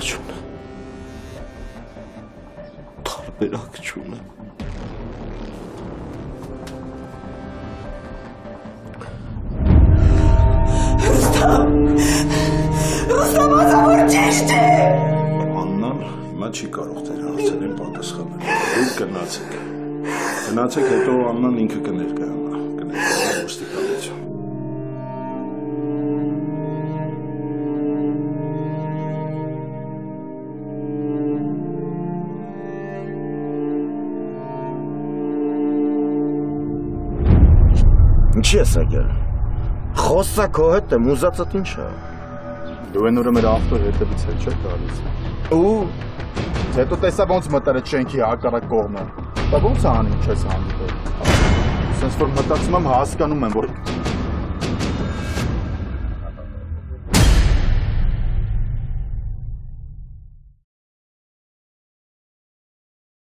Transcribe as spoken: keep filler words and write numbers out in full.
չունեմ։ Տարբերակ չունեմ։ Ռուստամ, Ռուստամ ասավոր ճիշտ է։ Աննան հիմա չի կարող ձեր հարցերին պատասխանել։ Դուք գնացեք։ Գնացեք, հետո Աննան ինքը կներկայանա, կներկայանա ոստիկանություն։ Ինչի ես եկել։ Խոսա քո հետ եմ, ուզածդ ինչ է։ Դու են օրը մեր ավտո հետևից հետ չեք գալիս։ Ու հետո տեսա ոնց մտար այդ շենքի հակառակ կողմը։ Դա ոնց է անում քեզ հանդիպել։ Սենց որ մտածում եմ հասկանում եմ որ